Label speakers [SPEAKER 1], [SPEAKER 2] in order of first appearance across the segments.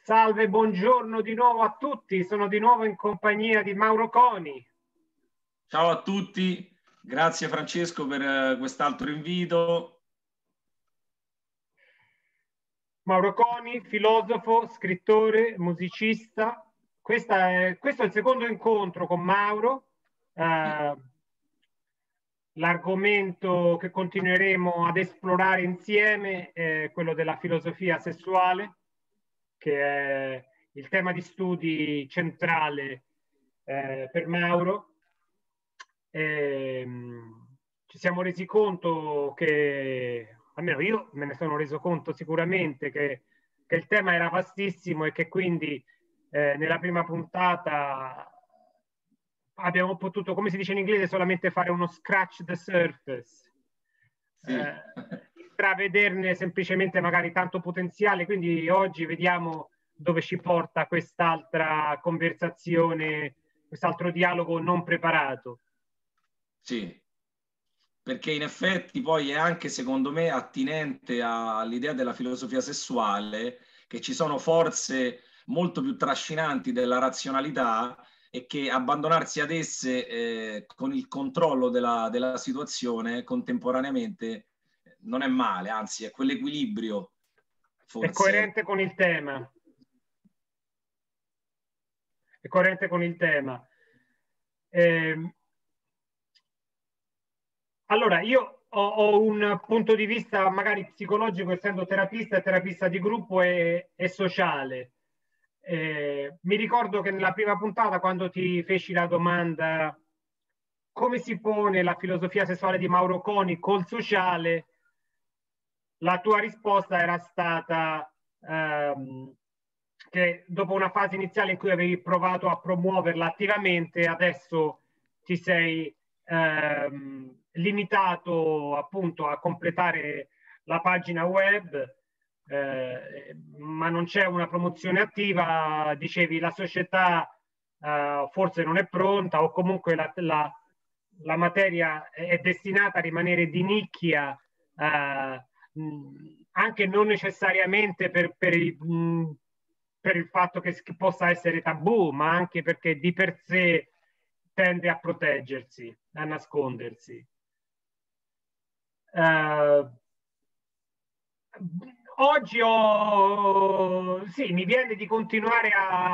[SPEAKER 1] Salve, buongiorno di nuovo a tutti, sono di nuovo in compagnia di Mauro Coni.
[SPEAKER 2] Ciao a tutti, grazie Francesco per quest'altro invito.
[SPEAKER 1] Mauro Coni, filosofo, scrittore, musicista. Questo è il secondo incontro con Mauro. L'argomento che continueremo ad esplorare insieme è quello della filosofia sessuale, che è il tema di studi centrale per Mauro. Ci siamo resi conto che, almeno io me ne sono reso conto sicuramente, che il tema era vastissimo e che quindi nella prima puntata abbiamo potuto, come si dice in inglese, solamente fare uno scratch the surface,
[SPEAKER 2] Sì.
[SPEAKER 1] intravederne semplicemente magari tanto potenziale, quindi oggi vediamo dove ci porta quest'altra conversazione, quest'altro dialogo non preparato.
[SPEAKER 2] Sì, perché in effetti poi è anche secondo me attinente all'idea della filosofia sessuale, che ci sono forze molto più trascinanti della razionalità e che abbandonarsi ad esse con il controllo della situazione contemporaneamente non è male, anzi è quell'equilibrio
[SPEAKER 1] È
[SPEAKER 2] forse.
[SPEAKER 1] coerente con il tema. È coerente con il tema. Allora, io ho un punto di vista magari psicologico, essendo terapista, terapista di gruppo e sociale. Mi ricordo che nella prima puntata, quando ti feci la domanda come si pone la filosofia sessuale di Mauro Coni col sociale, la tua risposta era stata che dopo una fase iniziale in cui avevi provato a promuoverla attivamente, adesso ti sei limitato appunto a completare la pagina web, ma non c'è una promozione attiva. Dicevi la società forse non è pronta, o comunque la materia è destinata a rimanere di nicchia, anche non necessariamente per il fatto che possa essere tabù, ma anche perché di per sé tende a proteggersi, a nascondersi. Oggi sì, mi viene di continuare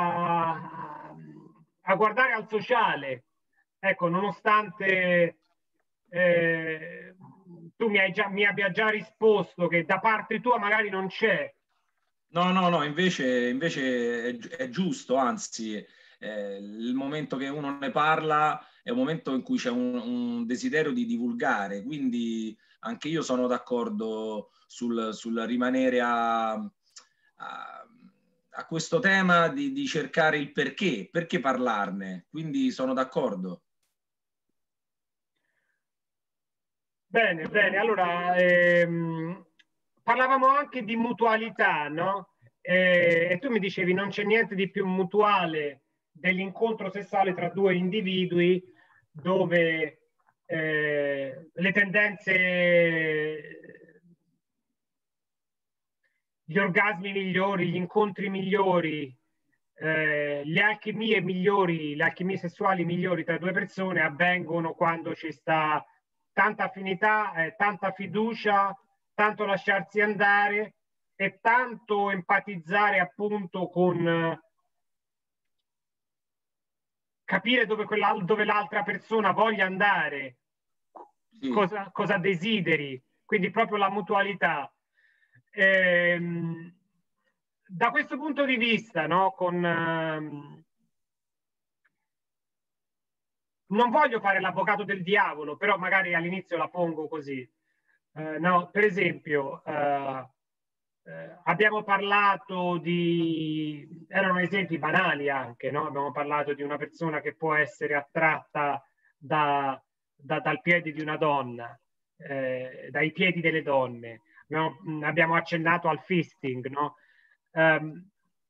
[SPEAKER 1] a guardare al sociale, ecco, nonostante tu mi abbia già risposto che da parte tua magari non c'è.
[SPEAKER 2] No, invece è giusto, anzi, il momento che uno ne parla è un momento in cui c'è un desiderio di divulgare, quindi anche io sono d'accordo sul rimanere a questo tema di cercare il perché parlarne, quindi sono d'accordo.
[SPEAKER 1] Bene, bene. Allora, parlavamo anche di mutualità, no? E tu mi dicevi non c'è niente di più mutuale dell'incontro sessuale tra due individui dove le tendenze, gli orgasmi migliori, gli incontri migliori, le alchimie sessuali migliori tra due persone avvengono quando ci sta tanta affinità, tanta fiducia, tanto lasciarsi andare e tanto empatizzare appunto con capire dove l'altra persona voglia andare,
[SPEAKER 2] Sì.
[SPEAKER 1] cosa desideri, quindi proprio la mutualità. Da questo punto di vista, no, non voglio fare l'avvocato del diavolo, però magari all'inizio la pongo così. No, per esempio, abbiamo parlato erano esempi banali anche, no? Abbiamo parlato di una persona che può essere attratta dal piede di una donna, dai piedi delle donne. Abbiamo accennato al fisting, no? Um,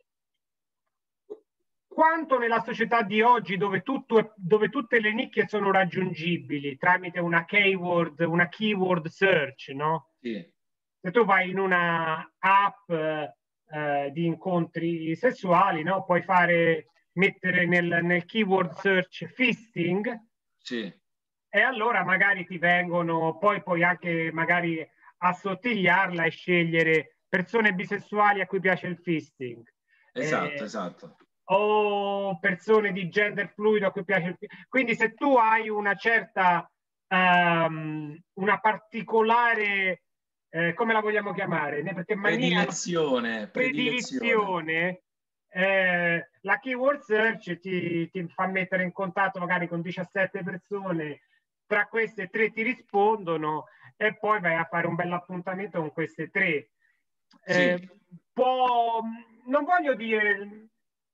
[SPEAKER 1] quanto nella società di oggi dove tutte le nicchie sono raggiungibili tramite una keyword search, no?
[SPEAKER 2] Sì.
[SPEAKER 1] Se tu vai in una app di incontri sessuali, no? Puoi mettere nel keyword search fisting,
[SPEAKER 2] Sì,
[SPEAKER 1] e allora magari ti vengono, poi puoi anche magari assottigliarla e scegliere persone bisessuali a cui piace il fisting,
[SPEAKER 2] esatto,
[SPEAKER 1] eh,
[SPEAKER 2] esatto.
[SPEAKER 1] o persone di gender fluido a cui piace il fisting. Quindi se tu hai una certa, una particolare, come la vogliamo chiamare? Perché mania,
[SPEAKER 2] Predilezione, predilezione.
[SPEAKER 1] predilizione, la keyword search ti fa mettere in contatto magari con 17 persone, tra queste 3 ti rispondono e poi vai a fare un bel appuntamento con queste 3.
[SPEAKER 2] Sì,
[SPEAKER 1] Può, non voglio dire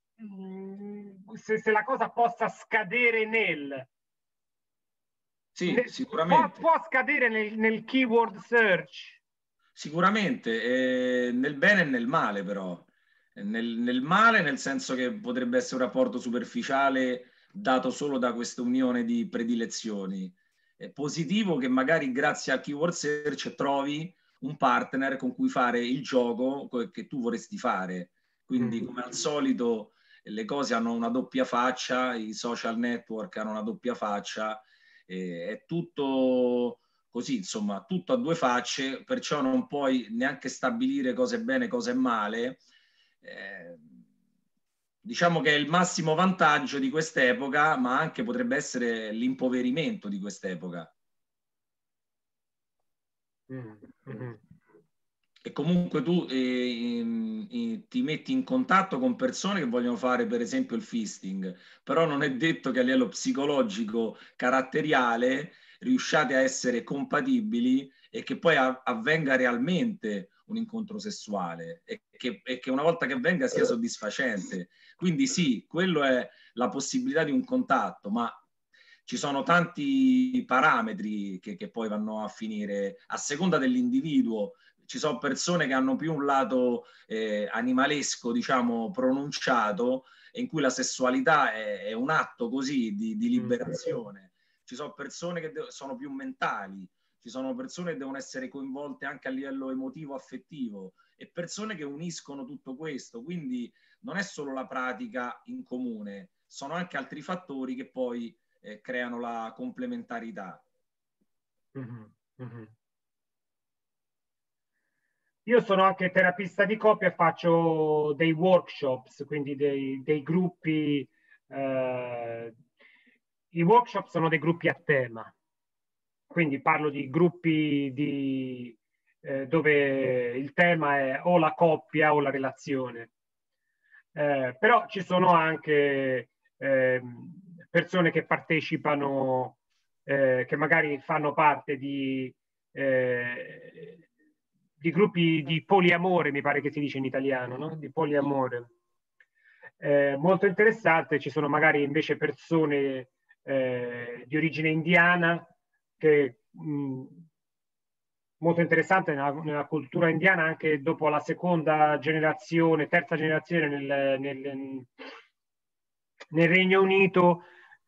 [SPEAKER 1] se la cosa possa scadere
[SPEAKER 2] sì,
[SPEAKER 1] può
[SPEAKER 2] sicuramente.
[SPEAKER 1] scadere nel keyword search.
[SPEAKER 2] Sicuramente, nel bene e nel male però. Nel male nel senso che potrebbe essere un rapporto superficiale dato solo da questa unione di predilezioni. È positivo che magari grazie a keyword search trovi un partner con cui fare il gioco che tu vorresti fare. Quindi, come al solito, le cose hanno una doppia faccia, i social network hanno una doppia faccia, è tutto così, insomma, tutto a due facce, perciò non puoi neanche stabilire cosa è bene, cosa è male. Eh, diciamo che è il massimo vantaggio di quest'epoca, ma anche potrebbe essere l'impoverimento di quest'epoca.
[SPEAKER 1] Mm, mm,
[SPEAKER 2] E comunque tu ti metti in contatto con persone che vogliono fare per esempio il fisting, però non è detto che a livello psicologico, caratteriale, riusciate a essere compatibili e che poi avvenga realmente un incontro sessuale e che una volta che avvenga sia soddisfacente. Quindi sì, quello è la possibilità di un contatto, ma ci sono tanti parametri che poi vanno a finire a seconda dell'individuo. Ci sono persone che hanno più un lato animalesco, diciamo, pronunciato, in cui la sessualità è un atto così di
[SPEAKER 1] mm.
[SPEAKER 2] liberazione. Ci sono persone che sono più mentali, ci sono persone che devono essere coinvolte anche a livello emotivo, affettivo, e persone che uniscono tutto questo. Quindi non è solo la pratica in comune, sono anche altri fattori che poi creano la complementarità.
[SPEAKER 1] Mm, mm. Io sono anche terapista di coppia e faccio dei workshops, quindi dei gruppi. I workshop sono dei gruppi a tema, quindi parlo di gruppi dove il tema è o la coppia o la relazione. Però ci sono anche persone che partecipano, che magari fanno parte di gruppi di poliamore, mi pare che si dice in italiano, no? Di poliamore. Molto interessante, ci sono magari invece persone di origine indiana che molto interessante nella cultura indiana anche dopo la seconda generazione, terza generazione nel Regno Unito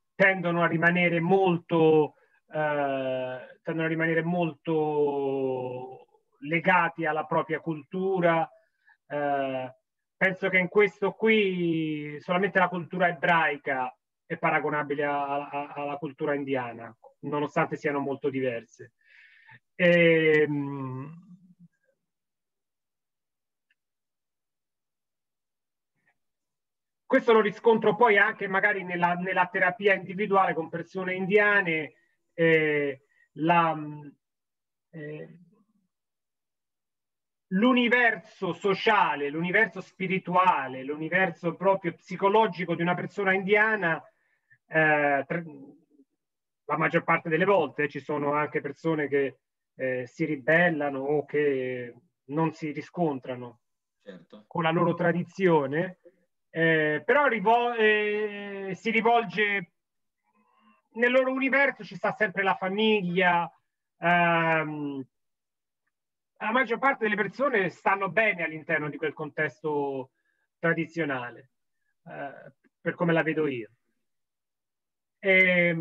[SPEAKER 1] tendono a rimanere molto legati alla propria cultura. Penso che in questo qui solamente la cultura ebraica è paragonabile alla cultura indiana, nonostante siano molto diverse. E, questo lo riscontro poi anche magari nella terapia individuale con persone indiane, eh, la, eh, l'universo sociale, l'universo spirituale, l'universo proprio psicologico di una persona indiana, la maggior parte delle volte ci sono anche persone che si ribellano o che non si riscontrano
[SPEAKER 2] Certo.
[SPEAKER 1] con la loro tradizione, però si rivolge nel loro universo, ci sta sempre la famiglia. La maggior parte delle persone stanno bene all'interno di quel contesto tradizionale, per come la vedo io. E,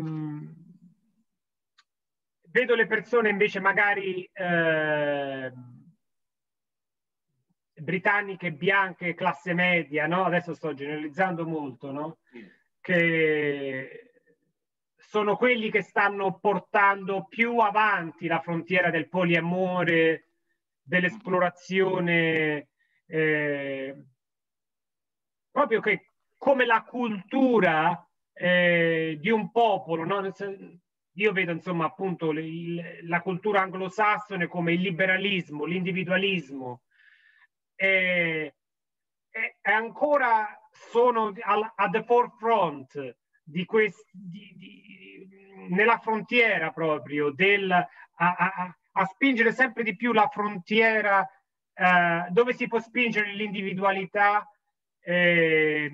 [SPEAKER 1] vedo le persone invece magari britanniche bianche, classe media, no? Adesso sto generalizzando molto, no? Che sono quelli che stanno portando più avanti la frontiera del poliamore, dell'esplorazione, proprio che come la cultura di un popolo, no? Io vedo insomma appunto la cultura anglosassone come il liberalismo, l'individualismo, e ancora sono at the forefront di nella frontiera proprio a spingere sempre di più la frontiera dove si può spingere l'individualità. Eh,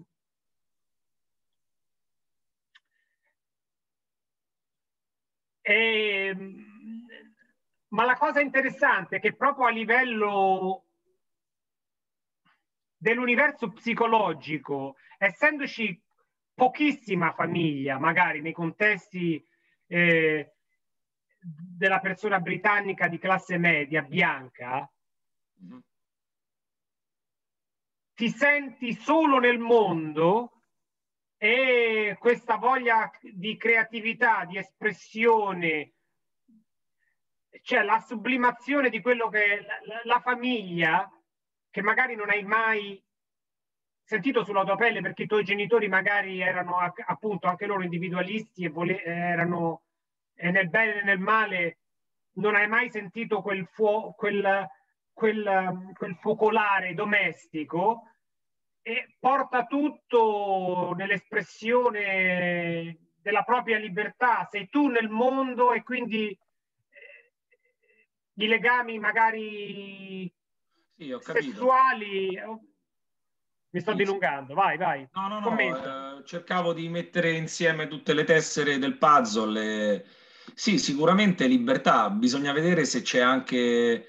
[SPEAKER 1] ma la cosa interessante è che proprio a livello dell'universo psicologico, essendoci pochissima famiglia, magari nei contesti della persona britannica di classe media bianca, ti senti solo nel mondo e questa voglia di creatività, di espressione, cioè la sublimazione di quello che è la famiglia, che magari non hai mai sentito sulla tua pelle perché i tuoi genitori magari erano appunto anche loro individualisti e erano nel bene e nel male, non hai mai sentito quel focolare domestico, e porta tutto nell'espressione della propria libertà. Sei tu nel mondo e quindi i legami magari
[SPEAKER 2] sì, ho capito.
[SPEAKER 1] sessuali. Mi sto
[SPEAKER 2] Sì, sì.
[SPEAKER 1] dilungando, vai, vai.
[SPEAKER 2] No, cercavo di mettere insieme tutte le tessere del puzzle. Sì, sicuramente libertà, bisogna vedere se c'è anche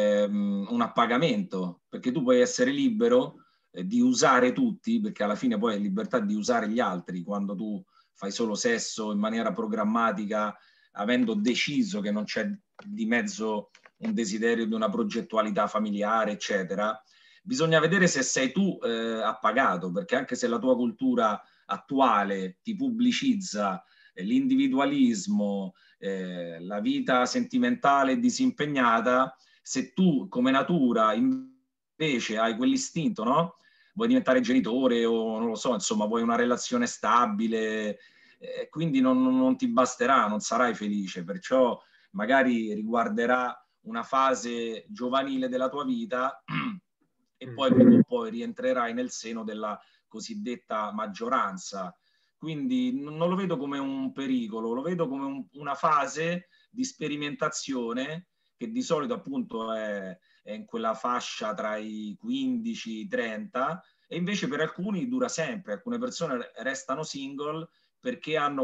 [SPEAKER 2] un appagamento, perché tu puoi essere libero di usare tutti, perché alla fine poi è libertà di usare gli altri quando tu fai solo sesso in maniera programmatica, avendo deciso che non c'è di mezzo un desiderio di una progettualità familiare, eccetera. Bisogna vedere se sei tu appagato, perché anche se la tua cultura attuale ti pubblicizza l'individualismo, la vita sentimentale e disimpegnata, se tu come natura invece hai quell'istinto, no? Vuoi diventare genitore o non lo so, insomma, vuoi una relazione stabile, quindi non ti basterà, non sarai felice, perciò magari riguarderà una fase giovanile della tua vita e poi prima o poi rientrerai nel seno della cosiddetta maggioranza. Quindi non lo vedo come un pericolo, lo vedo come una fase di sperimentazione che di solito appunto è in quella fascia tra i 15 e i 30 e invece per alcuni dura sempre. Alcune persone restano single perché hanno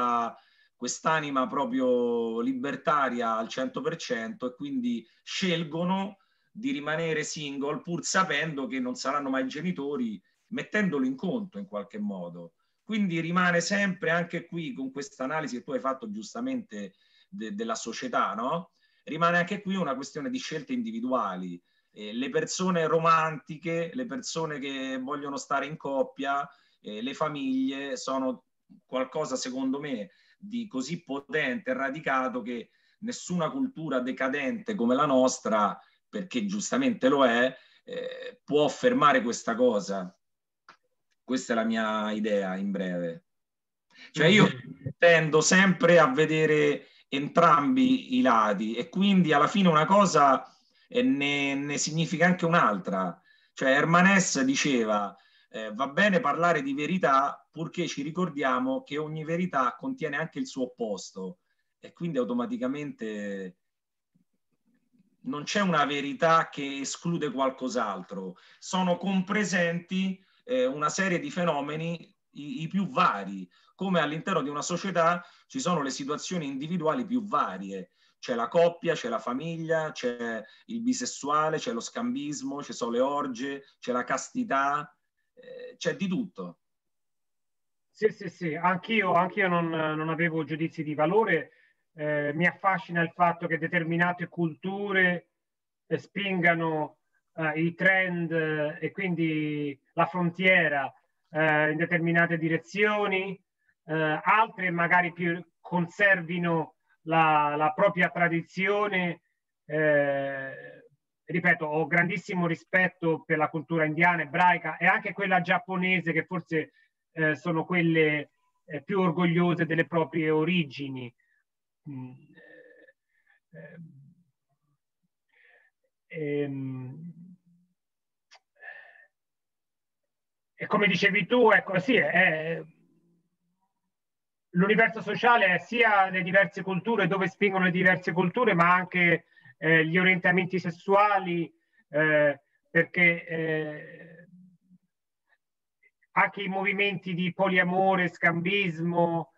[SPEAKER 2] quest'anima proprio libertaria al 100% e quindi scelgono di rimanere single pur sapendo che non saranno mai genitori, mettendolo in conto in qualche modo. Quindi rimane sempre anche qui con questa analisi che tu hai fatto giustamente della società, no? Rimane anche qui una questione di scelte individuali. Le persone romantiche, le persone che vogliono stare in coppia, le famiglie sono qualcosa secondo me di così potente e radicato che nessuna cultura decadente come la nostra, perché giustamente lo è, può fermare questa cosa. Questa è la mia idea in breve. Cioè io tendo sempre a vedere entrambi i lati e quindi alla fine una cosa ne significa anche un'altra. Cioè Herman Hesse diceva va bene parlare di verità purché ci ricordiamo che ogni verità contiene anche il suo opposto e quindi automaticamente non c'è una verità che esclude qualcos'altro, sono compresenti una serie di fenomeni i più vari, come all'interno di una società ci sono le situazioni individuali più varie. C'è la coppia, c'è la famiglia, c'è il bisessuale, c'è lo scambismo, ci sono le orge, c'è la castità, c'è di tutto.
[SPEAKER 1] Sì, sì, sì, anch'io non avevo giudizi di valore. Mi affascina il fatto che determinate culture spingano i trend e quindi la frontiera in determinate direzioni, altre magari più conservino la propria tradizione. Ripeto, ho grandissimo rispetto per la cultura indiana, ebraica e anche quella giapponese, che forse sono quelle più orgogliose delle proprie origini. Mm, e come dicevi tu, ecco, sì, l'universo sociale è sia le diverse culture, dove spingono le diverse culture, ma anche gli orientamenti sessuali, perché anche i movimenti di poliamore, scambismo,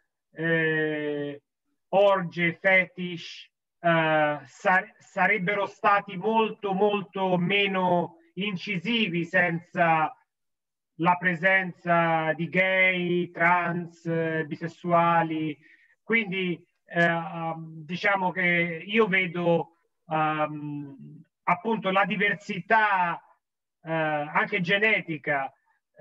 [SPEAKER 1] orge, fetish, sarebbero stati molto, molto meno incisivi senza la presenza di gay, trans, bisessuali. Quindi diciamo che io vedo appunto la diversità anche genetica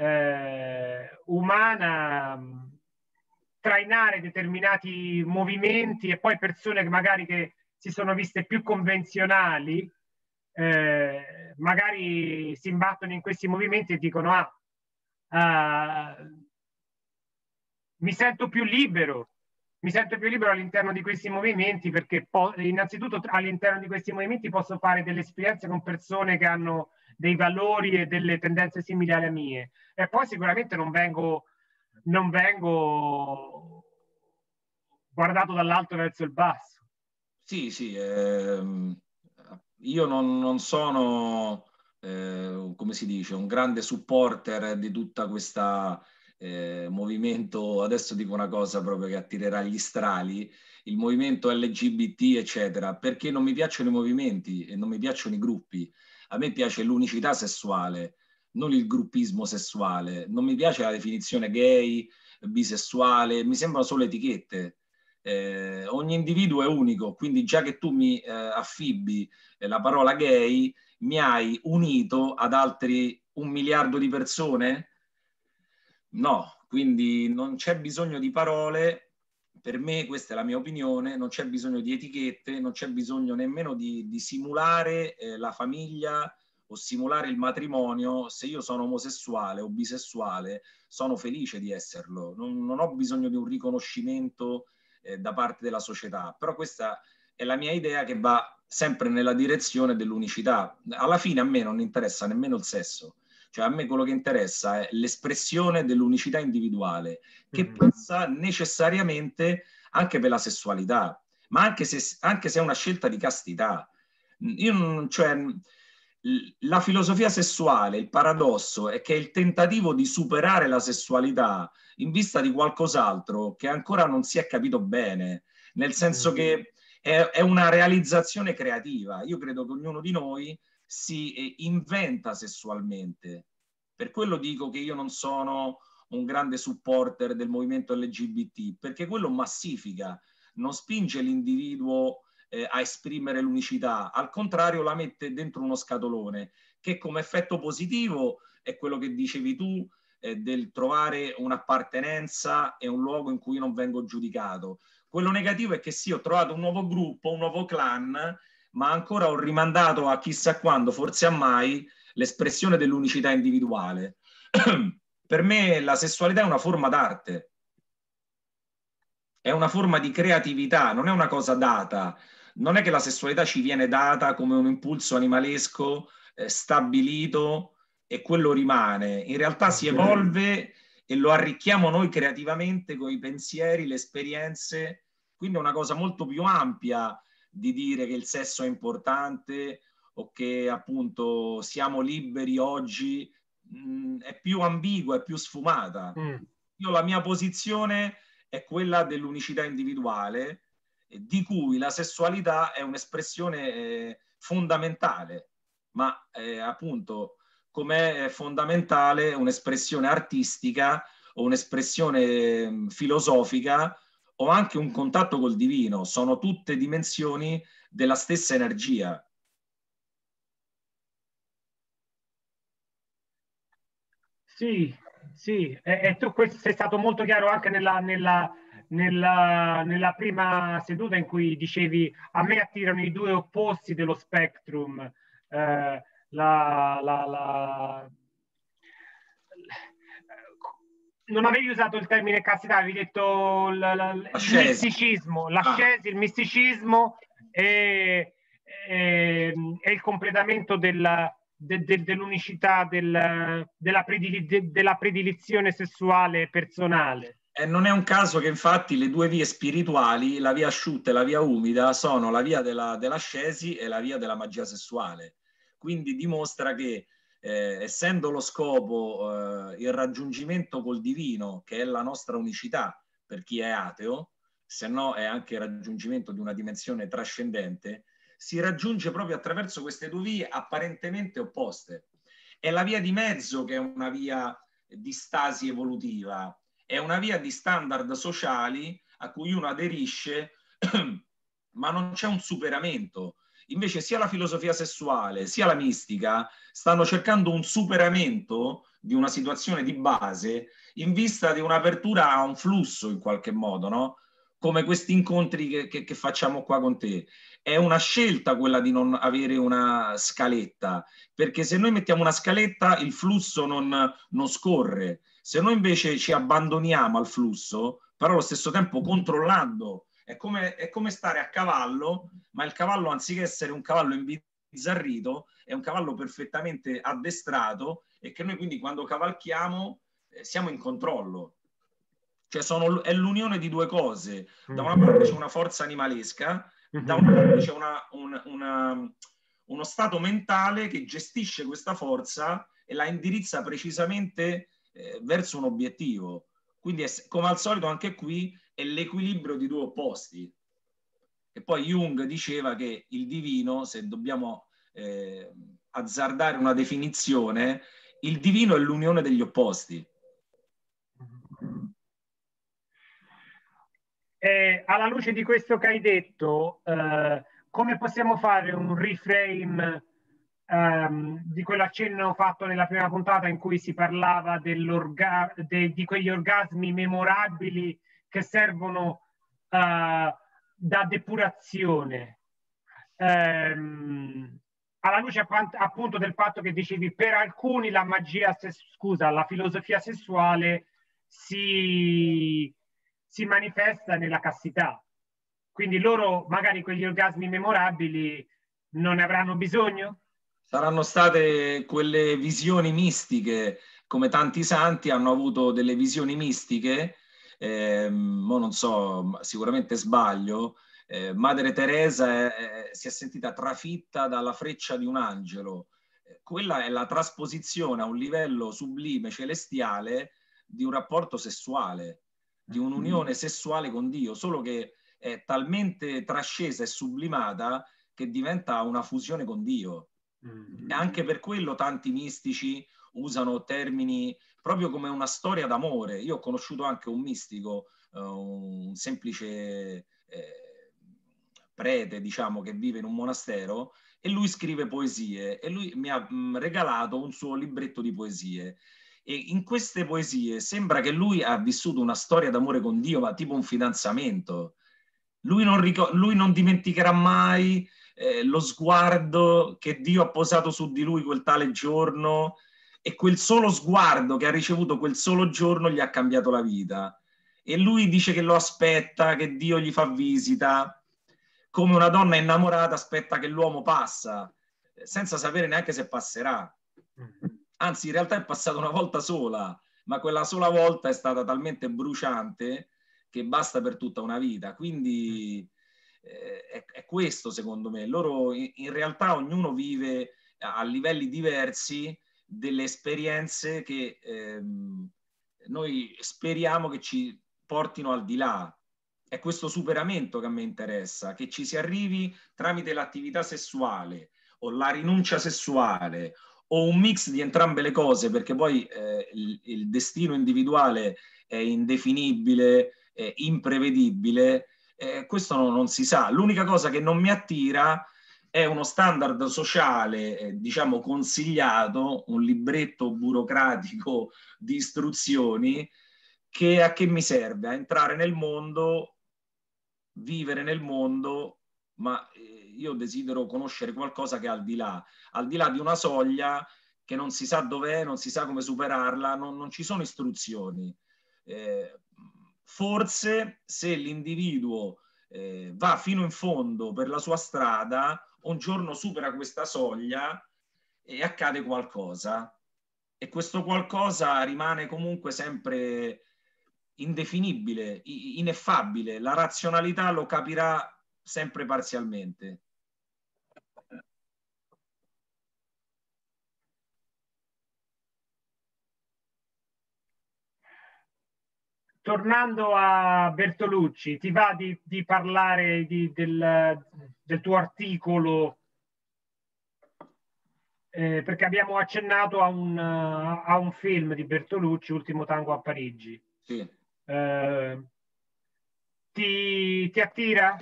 [SPEAKER 1] umana trainare determinati movimenti, e poi persone che magari che si sono viste più convenzionali magari si imbattono in questi movimenti e dicono mi sento più libero, all'interno di questi movimenti, perché innanzitutto all'interno di questi movimenti posso fare delle esperienze con persone che hanno dei valori e delle tendenze simili alle mie, e poi sicuramente non vengo guardato dall'alto verso il basso.
[SPEAKER 2] Sì, sì, io non sono, come si dice, un grande supporter di tutta questa movimento, adesso dico una cosa proprio che attirerà gli strali, il movimento LGBT, eccetera, perché non mi piacciono i movimenti e non mi piacciono i gruppi. A me piace l'unicità sessuale, non il gruppismo sessuale. Non mi piace la definizione gay, bisessuale, mi sembrano solo etichette. Ogni individuo è unico, quindi già che tu mi affibbi la parola gay, mi hai unito ad altri 1 miliardo di persone? No, quindi non c'è bisogno di parole. Per me, questa è la mia opinione, non c'è bisogno di etichette, non c'è bisogno nemmeno di simulare la famiglia o simulare il matrimonio. Se io sono omosessuale o bisessuale, sono felice di esserlo, non ho bisogno di un riconoscimento da parte della società, però questa è la mia idea, che va sempre nella direzione dell'unicità. Alla fine a me non interessa nemmeno il sesso, cioè a me quello che interessa è l'espressione dell'unicità individuale, che passa necessariamente anche per la sessualità, ma anche se è una scelta di castità. Cioè, la filosofia sessuale, il paradosso è che è il tentativo di superare la sessualità in vista di qualcos'altro che ancora non si è capito bene, nel senso che è una realizzazione creativa. Io credo che ognuno di noi si inventa sessualmente. Per quello dico che io non sono un grande supporter del movimento LGBT, perché quello massifica, non spinge l'individuo a esprimere l'unicità, al contrario la mette dentro uno scatolone, che come effetto positivo è quello che dicevi tu, del trovare un'appartenenza e un luogo in cui non vengo giudicato. Quello negativo è che sì, ho trovato un nuovo gruppo, un nuovo clan, ma ancora ho rimandato a chissà quando, forse a mai, l'espressione dell'unicità individuale. Per me la sessualità è una forma d'arte, è una forma di creatività, non è una cosa data. Non è che la sessualità ci viene data come un impulso animalesco stabilito e quello rimane. In realtà si evolve e lo arricchiamo noi creativamente con i pensieri, le esperienze. Quindi è una cosa molto più ampia di dire che il sesso è importante o che appunto siamo liberi oggi. È più ambigua, è più sfumata. Io la mia posizione è quella dell'unicità individuale, di cui la sessualità è un'espressione fondamentale, ma appunto com'è fondamentale un'espressione artistica o un'espressione filosofica o anche un contatto col divino, sono tutte dimensioni della stessa energia.
[SPEAKER 1] Sì, sì, e tu questo sei stato molto chiaro anche nella prima seduta in cui dicevi a me attirano i due opposti dello spectrum, non avevi usato il termine castità, avevi detto il
[SPEAKER 2] Ascesi.
[SPEAKER 1] misticismo,
[SPEAKER 2] Ah,
[SPEAKER 1] l'ascesi, il misticismo e il completamento dell'unicità della predilizione sessuale personale.
[SPEAKER 2] e non è un caso che infatti le due vie spirituali, la via asciutta e la via umida, sono la via dell'ascesi e la via della magia sessuale. Quindi dimostra che essendo lo scopo il raggiungimento col divino, che è la nostra unicità per chi è ateo, se no è anche il raggiungimento di una dimensione trascendente, si raggiunge proprio attraverso queste due vie apparentemente opposte. È la via di mezzo che è una via di stasi evolutiva, è una via di standard sociali a cui uno aderisce, ma non c'è un superamento. Invece sia la filosofia sessuale sia la mistica stanno cercando un superamento di una situazione di base in vista di un'apertura a un flusso in qualche modo, no? Come questi incontri che facciamo qua con te. È una scelta quella di non avere una scaletta, perché se noi mettiamo una scaletta il flusso non scorre. Se noi invece ci abbandoniamo al flusso, però allo stesso tempo controllando, è come stare a cavallo, ma il cavallo anziché essere un cavallo imbizzarrito, è un cavallo perfettamente addestrato e che noi quindi quando cavalchiamo siamo in controllo. Cioè è l'unione di due cose. Da una parte c'è una forza animalesca, da una parte c'è uno stato mentale che gestisce questa forza e la indirizza precisamente verso un obiettivo. Quindi come al solito anche qui è l'equilibrio di due opposti. E poi Jung diceva che il divino, se dobbiamo azzardare una definizione, il divino è l'unione degli opposti.
[SPEAKER 1] Alla luce di questo che hai detto, come possiamo fare un reframe di quell'accenno fatto nella prima puntata in cui si parlava di quegli orgasmi memorabili che servono da depurazione? Alla luce appunto del fatto che dicevi per alcuni la filosofia sessuale si manifesta nella castità. Quindi loro magari quegli orgasmi memorabili non ne avranno bisogno?
[SPEAKER 2] Saranno state quelle visioni mistiche, come tanti santi hanno avuto delle visioni mistiche, mo non so, sicuramente sbaglio, Madre Teresa si è sentita trafitta dalla freccia di un angelo. Quella è la trasposizione a un livello sublime, celestiale, di un rapporto sessuale, di un'unione sessuale con Dio, solo che è talmente trascesa e sublimata che diventa una fusione con Dio. E anche per quello tanti mistici usano termini proprio come una storia d'amore. Io ho conosciuto anche un mistico, un semplice prete, diciamo, che vive in un monastero, e lui scrive poesie e lui mi ha regalato un suo libretto di poesie. E in queste poesie sembra che lui ha vissuto una storia d'amore con Dio, ma tipo un fidanzamento. Lui non dimenticherà mai lo sguardo che Dio ha posato su di lui quel tale giorno, e quel solo sguardo che ha ricevuto quel solo giorno gli ha cambiato la vita. E lui dice che lo aspetta, che Dio gli fa visita, come una donna innamorata aspetta che l'uomo passa, senza sapere neanche se passerà. Anzi, in realtà è passata una volta sola, ma quella sola volta è stata talmente bruciante che basta per tutta una vita. Quindi è questo, secondo me. Loro in realtà ognuno vive a livelli diversi delle esperienze che noi speriamo che ci portino al di là. È questo superamento che a me interessa, che ci si arrivi tramite l'attività sessuale o la rinuncia sessuale o un mix di entrambe le cose, perché poi il destino individuale è indefinibile, imprevedibile, questo non si sa. L'unica cosa che non mi attira è uno standard sociale, diciamo, consigliato, un libretto burocratico di istruzioni che a che mi serve? A entrare nel mondo, vivere nel mondo, ma io desidero conoscere qualcosa che è al di là di una soglia che non si sa dov'è, non si sa come superarla, non ci sono istruzioni. Forse se l'individuo va fino in fondo per la sua strada, un giorno supera questa soglia e accade qualcosa. E questo qualcosa rimane comunque sempre indefinibile, ineffabile. La razionalità lo capirà sempre parzialmente.
[SPEAKER 1] Tornando a Bertolucci, ti va di parlare del tuo articolo? Perché abbiamo accennato a un film di Bertolucci, Ultimo tango a Parigi.
[SPEAKER 2] Sì.
[SPEAKER 1] Ti attira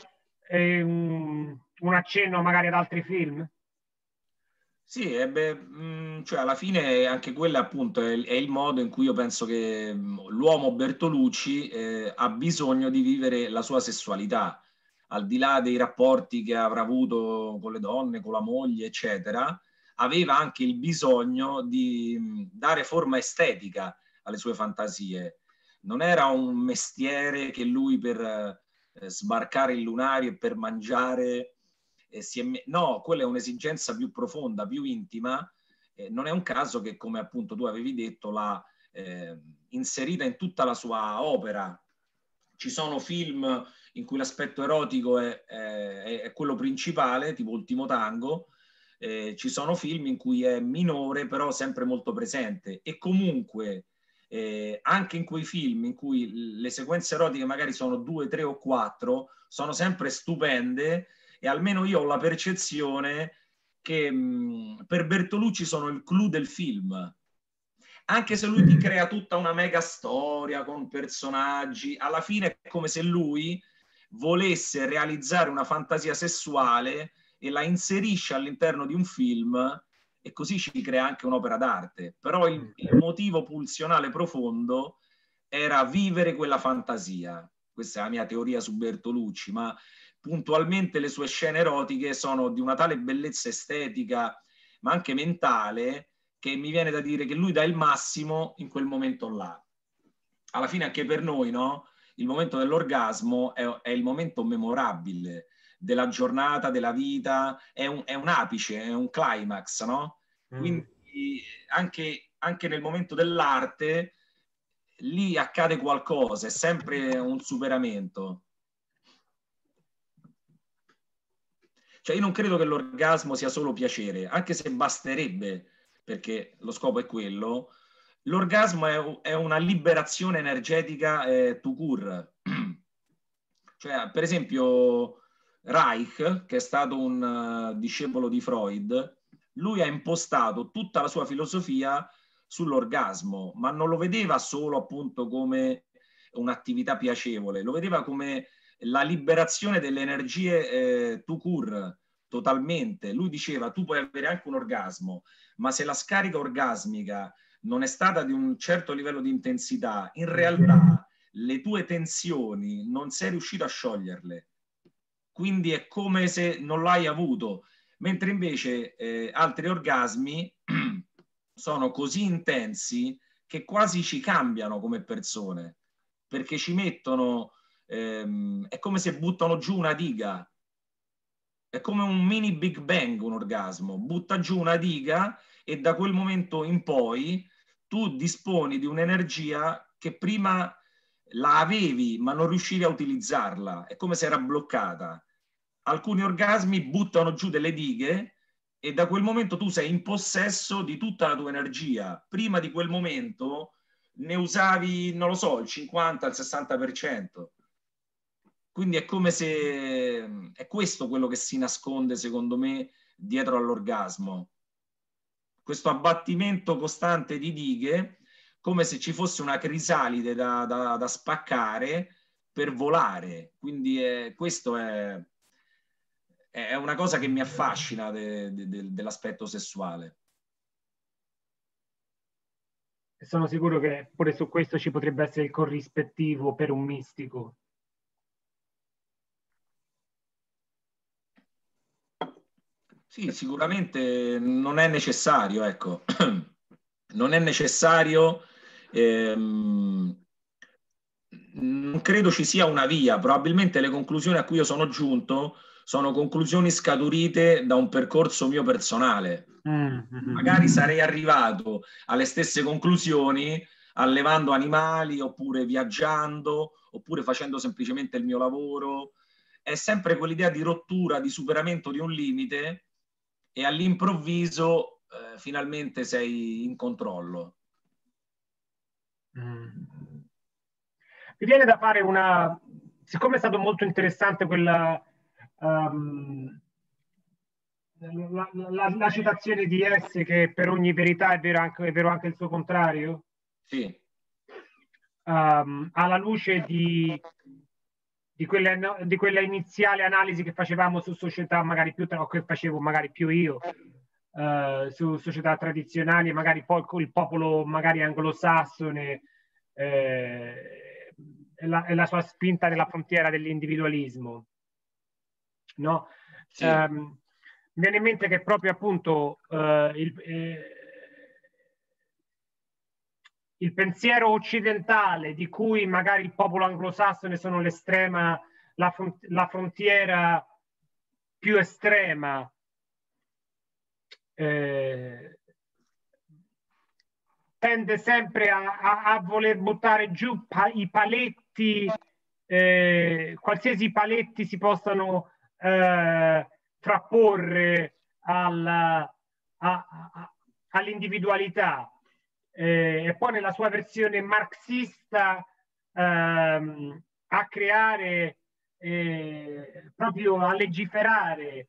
[SPEAKER 1] un accenno magari ad altri film?
[SPEAKER 2] Sì, cioè alla fine anche quello appunto è il modo in cui io penso che l'uomo Bertolucci ha bisogno di vivere la sua sessualità, al di là dei rapporti che avrà avuto con le donne, con la moglie, eccetera, aveva anche il bisogno di dare forma estetica alle sue fantasie. Non era un mestiere che lui per sbarcare il lunario e per mangiare no, quella è un'esigenza più profonda, più intima. Non è un caso che, come appunto tu avevi detto, l'ha inserita in tutta la sua opera. Ci sono film in cui l'aspetto erotico è quello principale, tipo Ultimo Tango. Ci sono film in cui è minore, però sempre molto presente. E comunque, anche in quei film in cui le sequenze erotiche magari sono 2, 3 o 4, sono sempre stupende e almeno io ho la percezione che per Bertolucci sono il clou del film. Anche se lui ti crea tutta una mega storia con personaggi, alla fine è come se lui volesse realizzare una fantasia sessuale e la inserisce all'interno di un film e così ci crea anche un'opera d'arte. Però il motivo pulsionale profondo era vivere quella fantasia. Questa è la mia teoria su Bertolucci, ma puntualmente le sue scene erotiche sono di una tale bellezza estetica, ma anche mentale, che mi viene da dire che lui dà il massimo in quel momento là. Alla fine anche per noi, no? Il momento dell'orgasmo è il momento memorabile della giornata, della vita, è un apice, è un climax, no? Quindi anche nel momento dell'arte lì accade qualcosa, è sempre un superamento. Cioè io non credo che l'orgasmo sia solo piacere, anche se basterebbe, perché lo scopo è quello. L'orgasmo è una liberazione energetica tout court. Cioè, per esempio, Reich, che è stato un discepolo di Freud, lui ha impostato tutta la sua filosofia sull'orgasmo, ma non lo vedeva solo appunto come un'attività piacevole, lo vedeva come la liberazione delle energie tout court, totalmente. Lui diceva, tu puoi avere anche un orgasmo, ma se la scarica orgasmica non è stata di un certo livello di intensità, in realtà le tue tensioni non sei riuscito a scioglierle. Quindi è come se non l'hai avuto. Mentre invece altri orgasmi sono così intensi che quasi ci cambiano come persone, perché ci mettono, è come se buttano giù una diga, è come un mini Big Bang un orgasmo, butta giù una diga e da quel momento in poi tu disponi di un'energia che prima la avevi ma non riuscivi a utilizzarla, è come se era bloccata. Alcuni orgasmi buttano giù delle dighe e da quel momento tu sei in possesso di tutta la tua energia. Prima di quel momento ne usavi, non lo so, il 50, il 60%. Quindi è come se è questo quello che si nasconde, secondo me, dietro all'orgasmo. Questo abbattimento costante di dighe, come se ci fosse una crisalide da spaccare per volare. Quindi questo è è una cosa che mi affascina dell'aspetto sessuale.
[SPEAKER 1] Sono sicuro che pure su questo ci potrebbe essere il corrispettivo per un mistico.
[SPEAKER 2] Sì, sicuramente non è necessario, ecco, non è necessario, non credo ci sia una via, probabilmente le conclusioni a cui io sono giunto sono conclusioni scaturite da un percorso mio personale. Magari sarei arrivato alle stesse conclusioni allevando animali, oppure viaggiando, oppure facendo semplicemente il mio lavoro. È sempre quell'idea di rottura, di superamento di un limite e all'improvviso finalmente sei in controllo.
[SPEAKER 1] Mi viene da fare una, siccome è stato molto interessante quella, la citazione di S, che per ogni verità è vero anche il suo contrario,
[SPEAKER 2] Sì,
[SPEAKER 1] alla luce di quella iniziale analisi che facevamo su società magari più, o che facevo magari più io, su società tradizionali, magari poi il popolo magari anglosassone, e la sua spinta nella frontiera dell'individualismo, no?
[SPEAKER 2] sì,
[SPEAKER 1] Mi viene in mente che proprio appunto il pensiero occidentale, di cui magari il popolo anglosassone sono l'estrema, la frontiera più estrema, tende sempre a voler buttare giù i paletti, qualsiasi paletti si possano frapporre all'individualità. E poi nella sua versione marxista a creare, proprio a legiferare,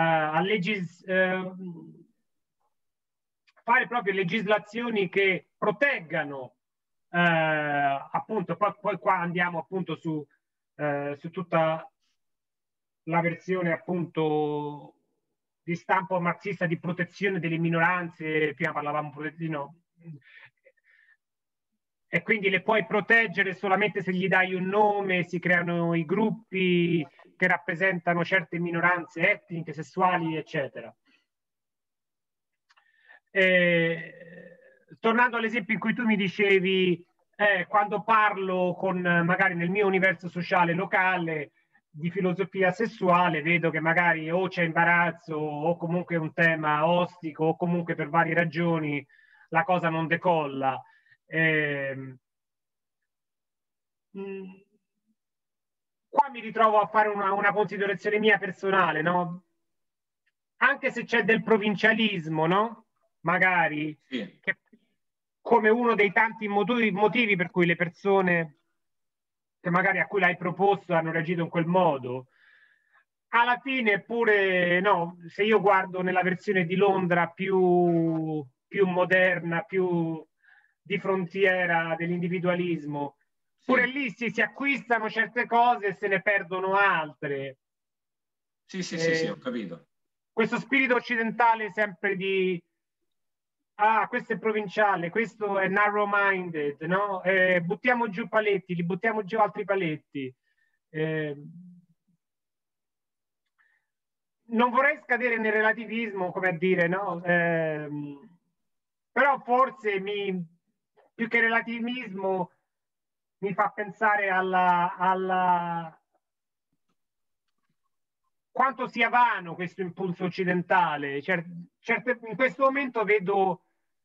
[SPEAKER 1] fare proprio legislazioni che proteggano, appunto, poi qua andiamo appunto su tutta la versione appunto di stampo marxista di protezione delle minoranze, prima parlavamo no, e quindi le puoi proteggere solamente se gli dai un nome, si creano i gruppi che rappresentano certe minoranze etniche, sessuali, eccetera. Tornando all'esempio in cui tu mi dicevi, quando parlo con magari nel mio universo sociale locale di filosofia sessuale, vedo che magari o c'è imbarazzo o comunque un tema ostico o comunque per varie ragioni la cosa non decolla. Qua mi ritrovo a fare una considerazione mia personale, no? Anche se c'è del provincialismo, no? Magari,
[SPEAKER 2] sì.
[SPEAKER 1] che, come uno dei tanti motivi per cui le persone che magari a cui l'hai proposto hanno reagito in quel modo. Alla fine, pure, no, se io guardo nella versione di Londra più moderna, più di frontiera dell'individualismo, pure
[SPEAKER 2] Sì,
[SPEAKER 1] lì si acquistano certe cose e se ne perdono altre.
[SPEAKER 2] sì, sì, sì, sì, ho capito.
[SPEAKER 1] Questo spirito occidentale sempre di questo è provinciale, questo è narrow minded, no? Buttiamo giù paletti, li buttiamo giù altri paletti. Non vorrei scadere nel relativismo, come a dire, no? Però forse più che relativismo mi fa pensare quanto sia vano questo impulso occidentale. In questo momento vedo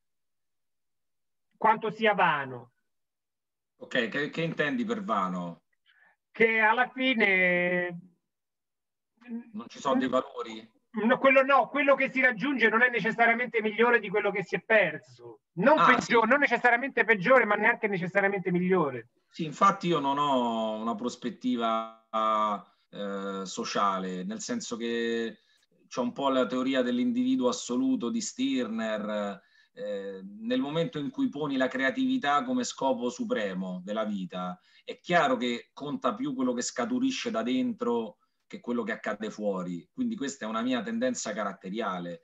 [SPEAKER 1] quanto sia vano.
[SPEAKER 2] Ok, che intendi per vano?
[SPEAKER 1] Che alla fine
[SPEAKER 2] Non ci sono dei valori?
[SPEAKER 1] no, quello che si raggiunge non è necessariamente migliore di quello che si è perso. Non,
[SPEAKER 2] Ah, sì.
[SPEAKER 1] non necessariamente peggiore, ma neanche necessariamente migliore.
[SPEAKER 2] Sì, infatti io non ho una prospettiva sociale, nel senso che c'è un po' la teoria dell'individuo assoluto di Stirner. Nel momento in cui poni la creatività come scopo supremo della vita, è chiaro che conta più quello che scaturisce da dentro che quello che accade fuori. Quindi questa è una mia tendenza caratteriale.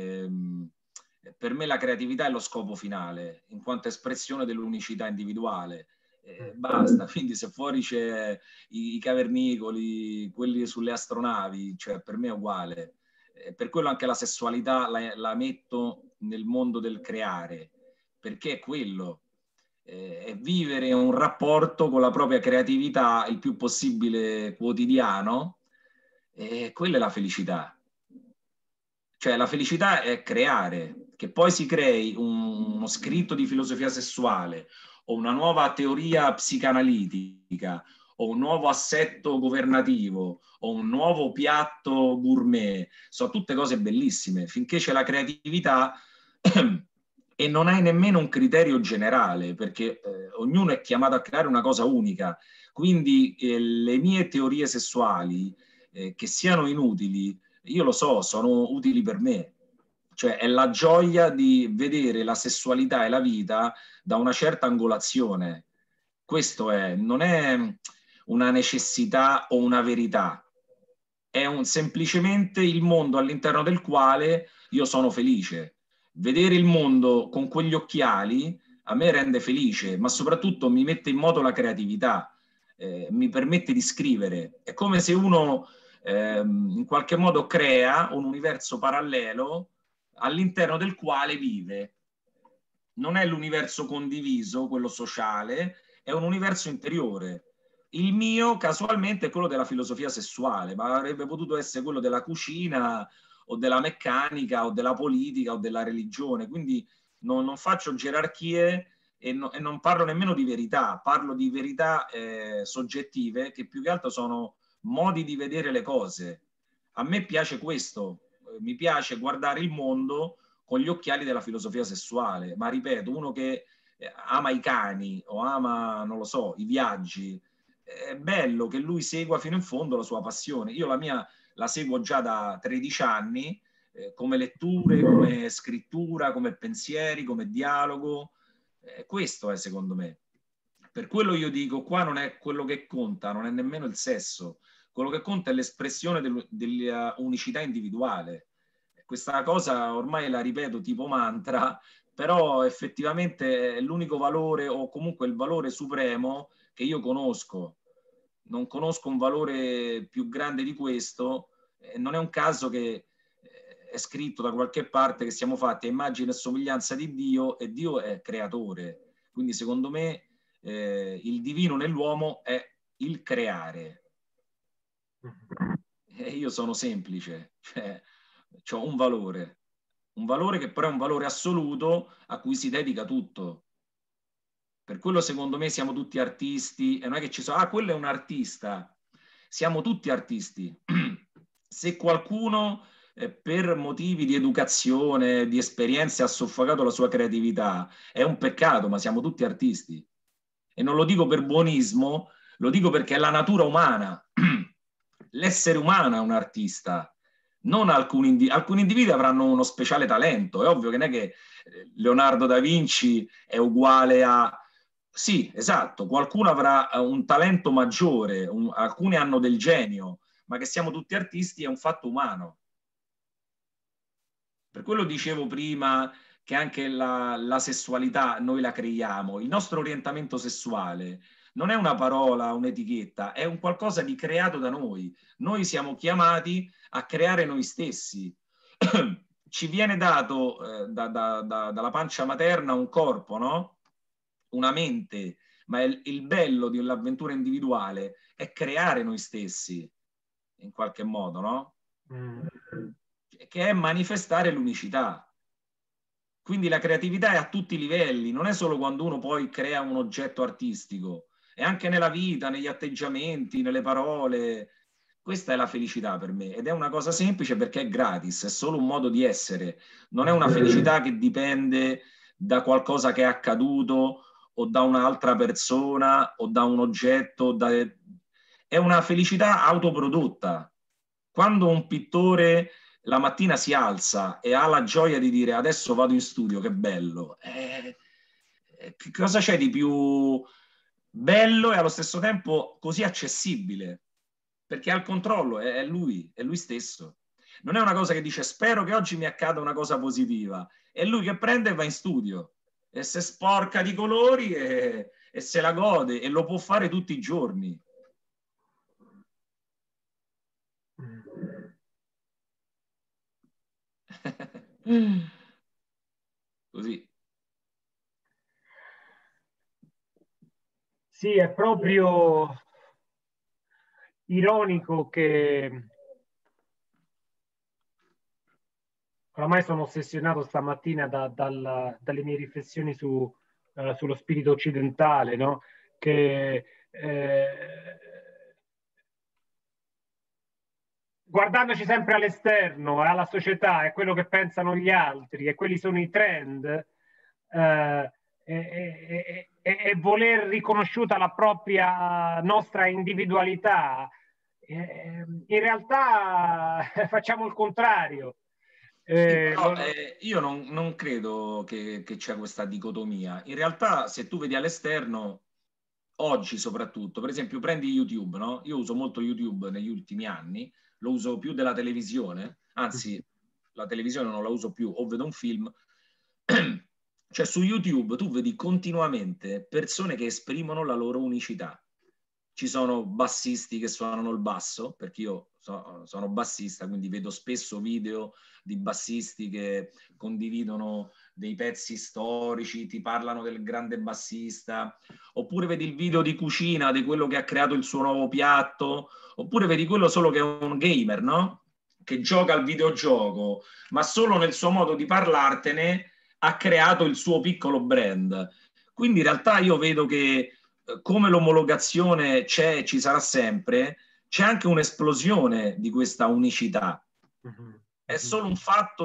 [SPEAKER 2] Per me la creatività è lo scopo finale, in quanto espressione dell'unicità individuale. Basta, quindi se fuori c'è i cavernicoli, quelli sulle astronavi, cioè per me è uguale. Per quello anche la sessualità la metto nel mondo del creare, perché è quello, è vivere un rapporto con la propria creatività il più possibile quotidiano, e quella è la felicità. Cioè la felicità è creare, che poi si crei uno scritto di filosofia sessuale o una nuova teoria psicanalitica o un nuovo assetto governativo o un nuovo piatto gourmet, sono tutte cose bellissime, finché c'è la creatività e non hai nemmeno un criterio generale, perché ognuno è chiamato a creare una cosa unica. Quindi le mie teorie sessuali, che siano inutili, io lo so, sono utili per me. Cioè è la gioia di vedere la sessualità e la vita da una certa angolazione. Questo è, non è una necessità o una verità, è semplicemente il mondo all'interno del quale io sono felice. Vedere il mondo con quegli occhiali a me rende felice, ma soprattutto mi mette in moto la creatività, mi permette di scrivere. È come se uno in qualche modo crea un universo parallelo all'interno del quale vive. Non è l'universo condiviso, quello sociale, è un universo interiore. Il mio, casualmente, è quello della filosofia sessuale, ma avrebbe potuto essere quello della cucina o della meccanica o della politica o della religione. Quindi non faccio gerarchie e non parlo nemmeno di verità, parlo di verità soggettive che più che altro sono modi di vedere le cose. A me piace questo, mi piace guardare il mondo con gli occhiali della filosofia sessuale, ma ripeto, uno che ama i cani o ama, non lo so, i viaggi, è bello che lui segua fino in fondo la sua passione. Io la mia la seguo già da 13 anni, come letture, come scrittura, come pensieri, come dialogo. Questo è secondo me. Per quello io dico, qua non è quello che conta, non è nemmeno il sesso, quello che conta è l'espressione della unicità individuale. Questa cosa ormai la ripeto tipo mantra, però effettivamente è l'unico valore o comunque il valore supremo che io conosco. Non conosco un valore più grande di questo. Non è un caso che è scritto da qualche parte che siamo fatti a immagine e somiglianza di Dio e Dio è creatore. Quindi secondo me il divino nell'uomo è il creare. E io sono semplice, cioè ho un valore che però è un valore assoluto a cui si dedica tutto. Per quello secondo me siamo tutti artisti e non è che ci sono, quello è un artista. Siamo tutti artisti. Se qualcuno per motivi di educazione, di esperienze ha soffocato la sua creatività, è un peccato, ma siamo tutti artisti. E non lo dico per buonismo, lo dico perché è la natura umana. L'essere umano è un artista. Non alcuni individui avranno uno speciale talento. È ovvio che non è che Leonardo da Vinci è uguale a... Sì, esatto, qualcuno avrà un talento maggiore, alcuni hanno del genio, ma che siamo tutti artisti è un fatto umano. Per quello dicevo prima che anche la sessualità noi la creiamo. Il nostro orientamento sessuale non è una parola, un'etichetta, è un qualcosa di creato da noi. Noi siamo chiamati a creare noi stessi. Ci viene dato dalla pancia materna un corpo, no? Una mente, ma il bello dell'avventura individuale è creare noi stessi, in qualche modo, no? Che è manifestare l'unicità. Quindi la creatività è a tutti i livelli, non è solo quando uno poi crea un oggetto artistico, è anche nella vita, negli atteggiamenti, nelle parole. Questa è la felicità per me ed è una cosa semplice perché è gratis, è solo un modo di essere. Non è una felicità che dipende da qualcosa che è accaduto o da un'altra persona o da un oggetto. È una felicità autoprodotta. Quando un pittore la mattina si alza e ha la gioia di dire adesso vado in studio, che bello. Che cosa c'è di più bello e allo stesso tempo così accessibile? perché ha il controllo, è lui stesso. Non è una cosa che dice spero che oggi mi accada una cosa positiva, è lui che prende e va in studio e si sporca di colori e se la gode, e lo può fare tutti i giorni. Così.
[SPEAKER 1] Sì, è proprio ironico che oramai sono ossessionato stamattina dalle mie riflessioni sullo spirito occidentale, no? Che guardandoci sempre all'esterno, alla società, è quello che pensano gli altri, e quelli sono i trend, e voler riconosciuta la propria nostra individualità, in realtà facciamo il contrario.
[SPEAKER 2] Sì, però io non credo che c'è questa dicotomia. In realtà, se tu vedi all'esterno, oggi soprattutto, per esempio, prendi YouTube, no? Io uso molto YouTube negli ultimi anni, lo uso più della televisione, anzi, la televisione non la uso più, o vedo un film. Cioè, su YouTube tu vedi continuamente persone che esprimono la loro unicità. Ci sono bassisti che suonano il basso, perché io sono bassista, quindi vedo spesso video di bassisti che condividono dei pezzi storici, ti parlano del grande bassista, oppure vedi il video di cucina di quello che ha creato il suo nuovo piatto, oppure vedi quello solo che è un gamer, no? Che gioca al videogioco, ma solo nel suo modo di parlartene ha creato il suo piccolo brand. Quindi in realtà io vedo che come l'omologazione c'è e ci sarà sempre, c'è anche un'esplosione di questa unicità. È solo un fatto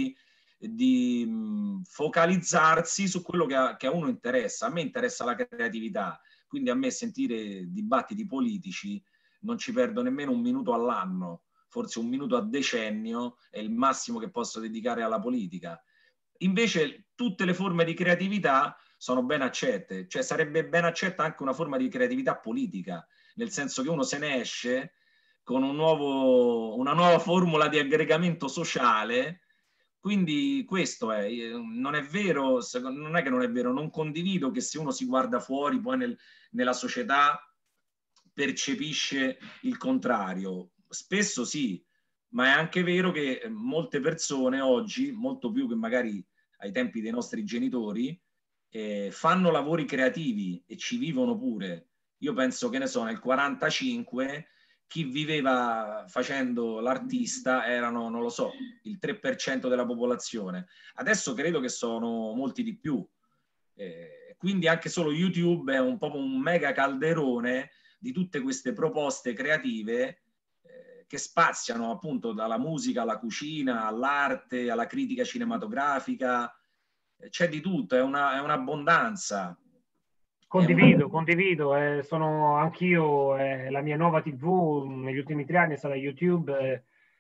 [SPEAKER 2] di focalizzarsi su quello che a uno interessa. A me interessa la creatività, quindi a me sentire dibattiti politici non ci perdo nemmeno un minuto all'anno, forse un minuto a decennio è il massimo che posso dedicare alla politica. Invece tutte le forme di creatività sono ben accette, cioè sarebbe ben accetta anche una forma di creatività politica, nel senso che uno se ne esce con una nuova formula di aggregamento sociale. Quindi questo è, non è vero, non è che non è vero, non condivido che se uno si guarda fuori poi nella società percepisce il contrario. Spesso sì, ma è anche vero che molte persone oggi, molto più che magari ai tempi dei nostri genitori, fanno lavori creativi e ci vivono pure. Io penso che ne so, nel 45 chi viveva facendo l'artista erano, non lo so, il 3% della popolazione. Adesso credo che sono molti di più. Quindi anche solo YouTube è un po' un mega calderone di tutte queste proposte creative che spaziano appunto dalla musica alla cucina, all'arte, alla critica cinematografica. C'è di tutto, è un'abbondanza.
[SPEAKER 1] Condivido, sono anch'io, la mia nuova TV negli ultimi 3 anni è stata YouTube.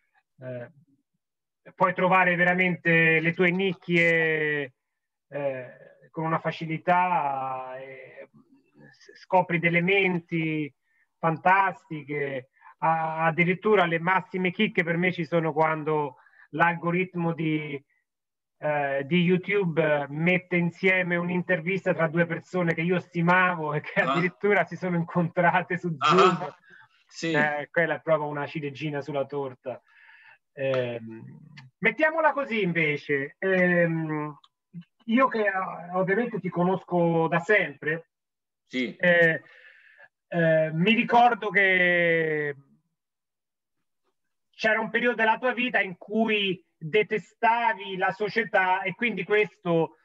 [SPEAKER 1] Puoi trovare veramente le tue nicchie con una facilità, scopri delle menti fantastiche. Addirittura le massime chicche per me ci sono quando l'algoritmo di YouTube mette insieme un'intervista tra due persone che io stimavo e che addirittura si sono incontrate su Zoom.
[SPEAKER 2] Sì.
[SPEAKER 1] Quella è proprio una ciliegina sulla torta. Mettiamola così invece. Io che ovviamente ti conosco da sempre,
[SPEAKER 2] Sì.
[SPEAKER 1] Mi ricordo che c'era un periodo della tua vita in cui detestavi la società, e quindi questo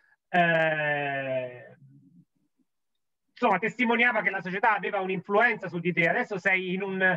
[SPEAKER 1] insomma testimoniava che la società aveva un'influenza su di te. Adesso sei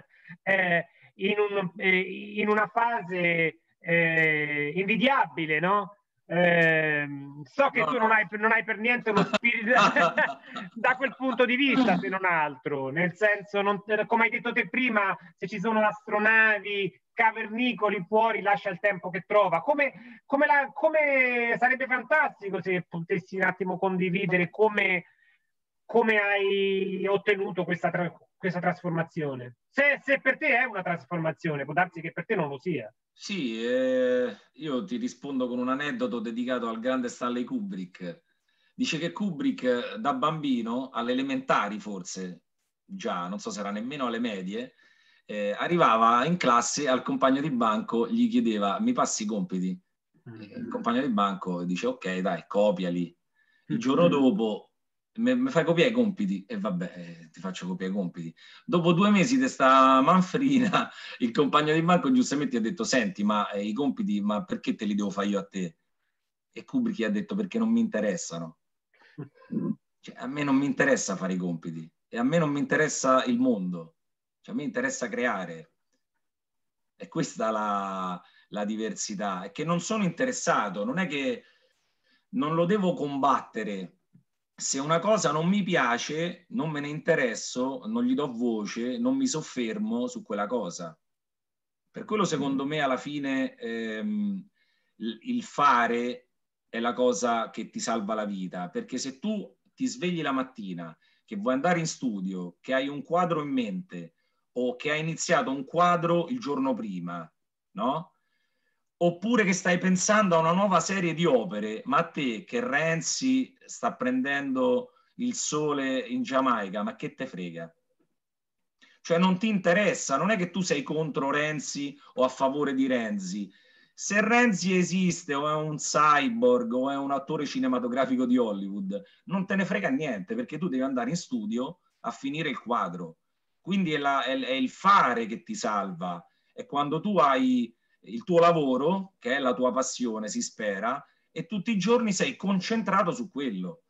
[SPEAKER 1] in una fase invidiabile, no? So che tu non hai per niente uno spirito da quel punto di vista, se non altro, nel senso, come hai detto te prima, se ci sono astronavi, cavernicoli fuori, lascia il tempo che trova. Come sarebbe fantastico se potessi un attimo condividere come hai ottenuto questa trasformazione. Se per te è una trasformazione, può darsi che per te non lo sia.
[SPEAKER 2] Sì, io ti rispondo con un aneddoto dedicato al grande Stanley Kubrick. Dice che Kubrick da bambino, alle elementari forse, già, non so se era nemmeno alle medie, arrivava in classe al compagno di banco, gli chiedeva: mi passi i compiti? Il compagno di banco dice: ok, dai, copiali. Il giorno dopo mi fai copiare i compiti? E vabbè, ti faccio copiare i compiti. Dopo 2 mesi di sta manfrina, il compagno di banco giustamente gli ha detto: senti, ma i compiti, ma perché te li devo fare io a te? E Kubrick gli ha detto: perché non mi interessano. Cioè, a me non mi interessa fare i compiti e a me non mi interessa il mondo, cioè, a me interessa creare. E questa è la diversità, è che non sono interessato, non è che non lo devo combattere. Se una cosa non mi piace, non me ne interesso, non gli do voce, non mi soffermo su quella cosa. Per quello, secondo me, alla fine il fare è la cosa che ti salva la vita, perché se tu ti svegli la mattina, che vuoi andare in studio, che hai un quadro in mente o che hai iniziato un quadro il giorno prima, no? Oppure che stai pensando a una nuova serie di opere, ma a te che Renzi sta prendendo il sole in Giamaica, ma che te frega? Cioè non ti interessa, non è che tu sei contro Renzi o a favore di Renzi. Se Renzi esiste o è un cyborg o è un attore cinematografico di Hollywood, non te ne frega niente, perché tu devi andare in studio a finire il quadro. Quindi è il fare che ti salva. È quando tu hai il tuo lavoro, che è la tua passione, si spera, e tutti i giorni sei concentrato su quello.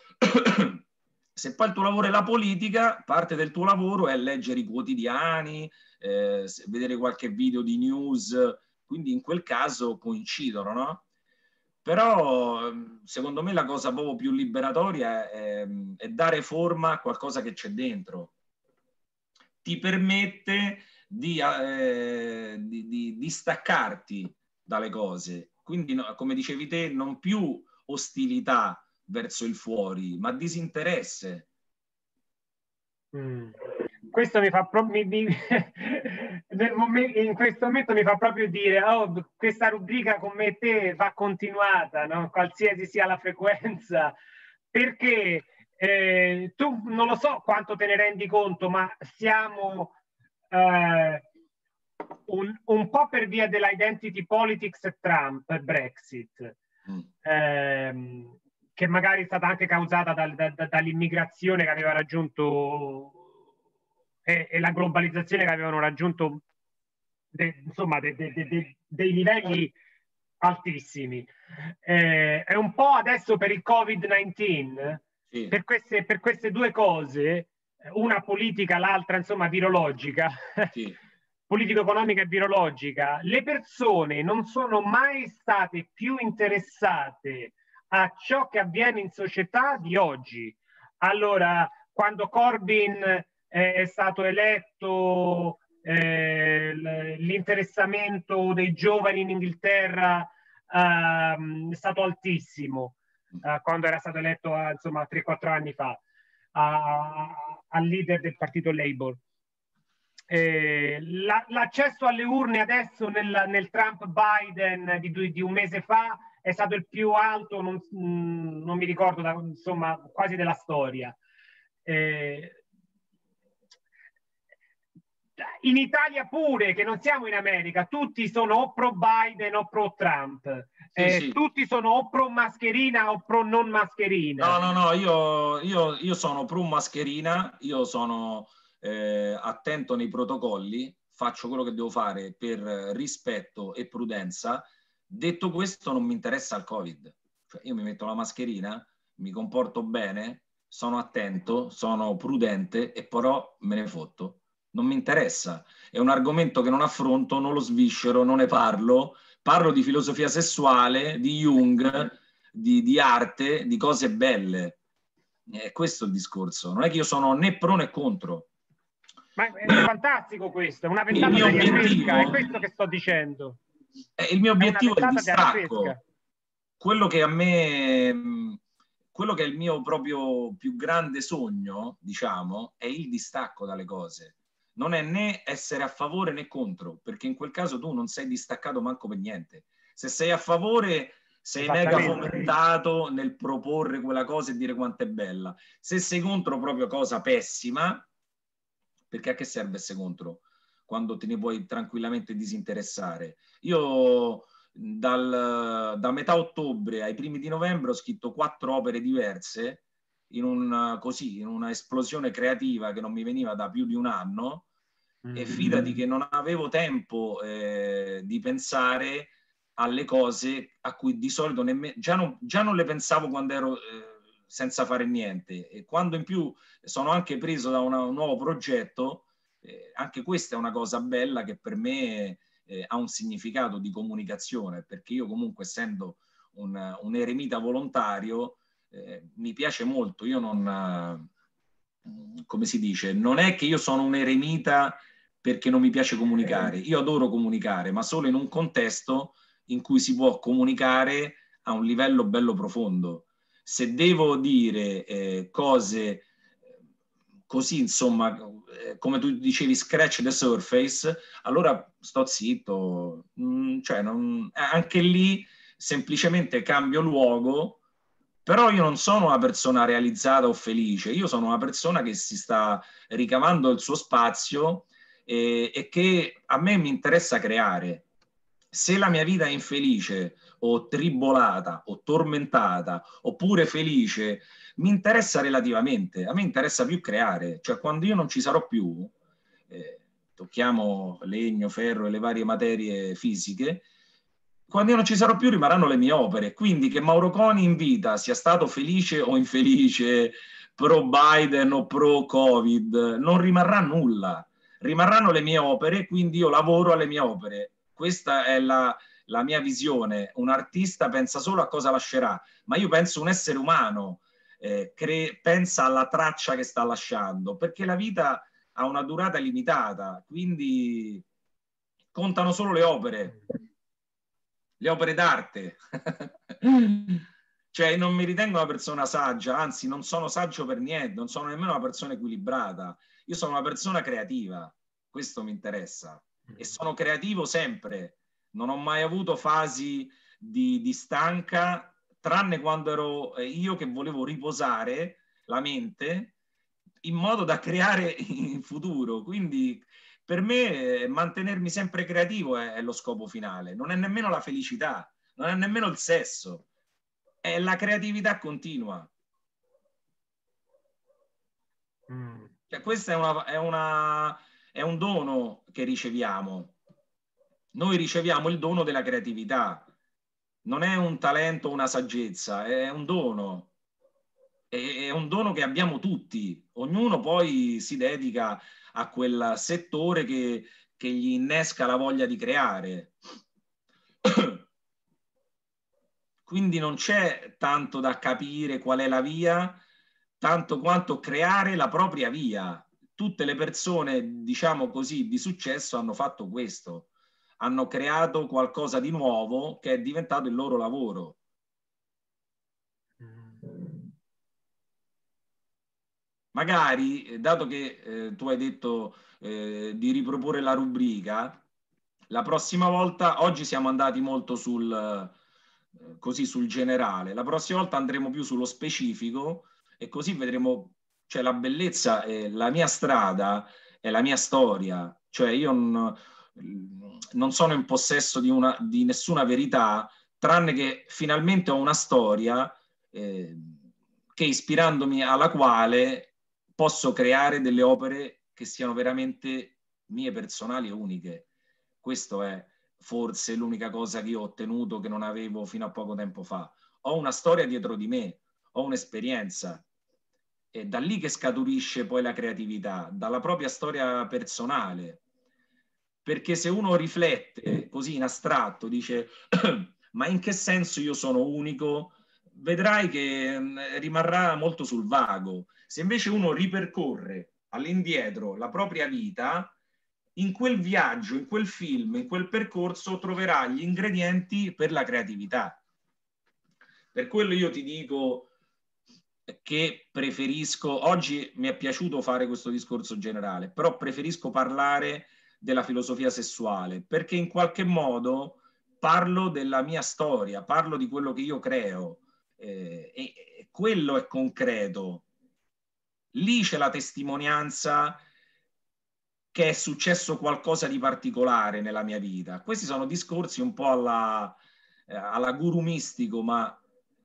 [SPEAKER 2] Se poi il tuo lavoro è la politica, parte del tuo lavoro è leggere i quotidiani, vedere qualche video di news, quindi in quel caso coincidono, no? Però secondo me la cosa proprio più liberatoria è dare forma a qualcosa che c'è dentro. Ti permette di staccarti dalle cose. Quindi, no, come dicevi te, non più ostilità verso il fuori, ma disinteresse.
[SPEAKER 1] Questo mi fa proprio in questo momento mi fa proprio dire: oh, questa rubrica con me e te va continuata, no? Qualsiasi sia la frequenza, perché tu non lo so quanto te ne rendi conto, ma siamo un po' per via dell'identity politics e Trump e Brexit, che magari è stata anche causata dall'immigrazione che aveva raggiunto e la globalizzazione che avevano raggiunto insomma dei livelli altissimi. È un po' adesso per il Covid-19,
[SPEAKER 2] Sì,
[SPEAKER 1] per queste due cose, una politica, l'altra insomma virologica,
[SPEAKER 2] sì.
[SPEAKER 1] politico-economica e virologica, le persone non sono mai state più interessate a ciò che avviene in società di oggi. Allora, quando Corbyn è stato eletto, l'interessamento dei giovani in Inghilterra è stato altissimo, quando era stato eletto insomma 3-4 anni fa al leader del partito Labour. L'accesso alle urne adesso nel Trump Biden di un mese fa è stato il più alto, non mi ricordo, insomma, quasi della storia. In Italia pure, che non siamo in America, tutti sono o pro Biden o pro Trump.
[SPEAKER 2] Sì, sì.
[SPEAKER 1] Tutti sono o pro mascherina o pro non mascherina.
[SPEAKER 2] No, io sono pro mascherina, io sono attento nei protocolli, faccio quello che devo fare per rispetto e prudenza. Detto questo, non mi interessa il Covid. Cioè, io mi metto la mascherina, mi comporto bene, sono attento, sono prudente e però me ne fotto. Non mi interessa. È un argomento che non affronto, non lo sviscero, non ne parlo. Parlo di filosofia sessuale, di Jung, di arte, di cose belle. È questo il discorso. Non è che io sono né pro né contro.
[SPEAKER 1] Ma è fantastico questo, è una
[SPEAKER 2] Il
[SPEAKER 1] ventata
[SPEAKER 2] mio
[SPEAKER 1] d'aria
[SPEAKER 2] obiettivo,
[SPEAKER 1] fresca, è questo che sto dicendo.
[SPEAKER 2] il mio
[SPEAKER 1] È una
[SPEAKER 2] obiettivo è il
[SPEAKER 1] ventata d'aria
[SPEAKER 2] distacco.
[SPEAKER 1] fresca.
[SPEAKER 2] Quello che a me, quello che è il mio proprio più grande sogno, diciamo, è il distacco dalle cose. non è né essere a favore né contro, perché in quel caso tu non sei distaccato manco per niente. Se sei a favore sei mega fomentato nel proporre quella cosa e dire quanto è bella. Se sei contro, proprio cosa pessima, perché a che serve essere contro quando te ne puoi tranquillamente disinteressare? Io da metà ottobre ai primi di novembre ho scritto 4 opere diverse in una esplosione creativa che non mi veniva da più di un anno, e fidati che non avevo tempo di pensare alle cose a cui di solito già non le pensavo quando ero senza fare niente, e quando in più sono anche preso da un nuovo progetto, anche questa è una cosa bella che per me ha un significato di comunicazione, perché io comunque, essendo un eremita volontario, mi piace molto. Io non, come si dice, non è che io sono un eremita perché non mi piace comunicare. Io adoro comunicare, ma solo in un contesto in cui si può comunicare a un livello bello profondo. Se devo dire cose così, insomma, come tu dicevi, scratch the surface, allora sto zitto. Anche lì semplicemente cambio luogo, però io non sono una persona realizzata o felice, io sono una persona che si sta ricavando il suo spazio e che a me mi interessa creare. Se la mia vita è infelice o tribolata o tormentata oppure felice, mi interessa relativamente. A me interessa più creare, cioè quando io non ci sarò più, tocchiamo legno, ferro e le varie materie fisiche, quando io non ci sarò più rimarranno le mie opere. Quindi che Mauro Coni in vita sia stato felice o infelice, pro Biden o pro Covid, non rimarrà nulla. Rimarranno le mie opere, quindi io lavoro alle mie opere. Questa è la mia visione. Un artista pensa solo a cosa lascerà, ma io penso un essere umano pensa alla traccia che sta lasciando, perché la vita ha una durata limitata, quindi contano solo le opere d'arte. Cioè, non mi ritengo una persona saggia, anzi non sono saggio per niente, non sono nemmeno una persona equilibrata. Io sono una persona creativa, questo mi interessa, e sono creativo sempre. Non ho mai avuto fasi di stanca, tranne quando ero io che volevo riposare la mente in modo da creare in futuro. Quindi per me mantenermi sempre creativo è lo scopo finale, non è nemmeno la felicità, non è nemmeno il sesso, è la creatività continua. Cioè, questo è un dono che riceviamo. Noi riceviamo il dono della creatività, non è un talento o una saggezza, è un dono. È un dono che abbiamo tutti, ognuno poi si dedica a quel settore che gli innesca la voglia di creare. Quindi non c'è tanto da capire qual è la via, tanto quanto creare la propria via. Tutte le persone, diciamo così, di successo hanno fatto questo, hanno creato qualcosa di nuovo che è diventato il loro lavoro. Magari, dato che tu hai detto di riproporre la rubrica, la prossima volta, oggi siamo andati molto così sul generale, la prossima volta andremo più sullo specifico, e così vedremo, cioè la bellezza, la mia strada è la mia storia, cioè io non sono in possesso di nessuna verità, tranne che finalmente ho una storia che, ispirandomi alla quale, posso creare delle opere che siano veramente mie, personali e uniche. Questo è forse l'unica cosa che io ho ottenuto che non avevo fino a poco tempo fa. Ho una storia dietro di me, ho un'esperienza. È da lì che scaturisce poi la creatività, dalla propria storia personale. Perché se uno riflette così in astratto, dice ma in che senso io sono unico? Vedrai che rimarrà molto sul vago. Se invece uno ripercorre all'indietro la propria vita, in quel viaggio, in quel film, in quel percorso troverà gli ingredienti per la creatività. Per quello io ti dico, che preferisco, oggi mi è piaciuto fare questo discorso generale, però preferisco parlare della filosofia sessuale, perché in qualche modo parlo della mia storia, parlo di quello che io creo, e quello è concreto. Lì c'è la testimonianza che è successo qualcosa di particolare nella mia vita. Questi sono discorsi un po' alla guru mistico, ma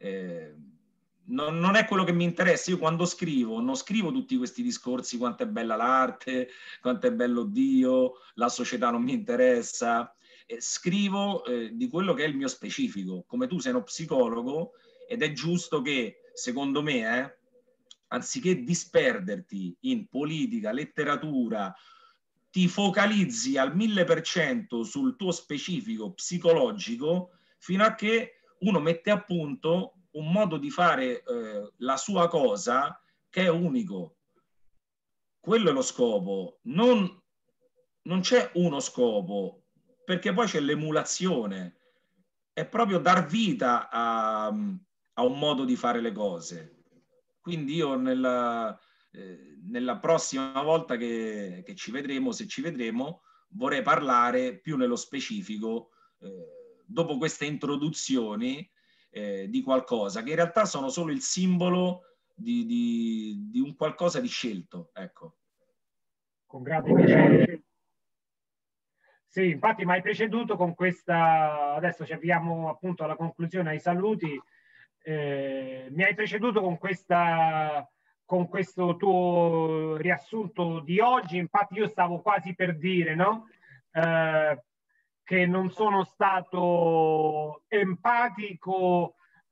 [SPEAKER 2] non è quello che mi interessa. Io quando scrivo, non scrivo tutti questi discorsi, quanto è bella l'arte, quanto è bello Dio, la società non mi interessa. Scrivo di quello che è il mio specifico. Come tu sei uno psicologo, ed è giusto che, secondo me, anziché disperderti in politica, letteratura, ti focalizzi al 1000% sul tuo specifico psicologico, fino a che uno mette a punto un modo di fare la sua cosa che è unico. Quello è lo scopo. Non c'è uno scopo, perché poi c'è l'emulazione. È proprio dar vita a un modo di fare le cose. Quindi io nella prossima volta che ci vedremo, se ci vedremo, vorrei parlare più nello specifico, dopo queste introduzioni, di qualcosa che in realtà sono solo il simbolo di un qualcosa di scelto. Ecco.
[SPEAKER 1] Con grande piacere. Sì, infatti mi hai preceduto con questa, adesso ci avviamo appunto alla conclusione, ai saluti. Mi hai preceduto con con questo tuo riassunto di oggi. Infatti io stavo quasi per dire, no? Che non sono stato empatico,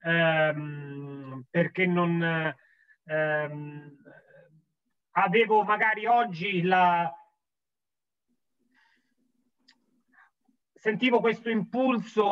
[SPEAKER 1] perché non avevo magari oggi sentivo questo impulso